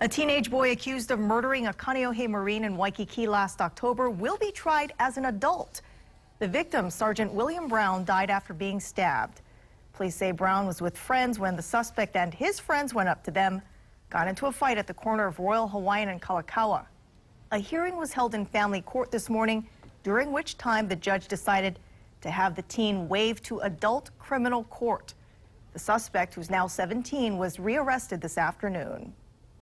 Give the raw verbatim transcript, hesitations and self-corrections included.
A teenage boy accused of murdering a Kaneohe Marine in Waikiki last October will be tried as an adult. The victim, Sergeant William Brown, died after being stabbed. Police say Brown was with friends when the suspect and his friends went up to them, got into a fight at the corner of Royal Hawaiian and Kalakaua. A hearing was held in family court this morning, during which time the judge decided to have the teen waived to adult criminal court. The suspect, who's now seventeen, was rearrested this afternoon.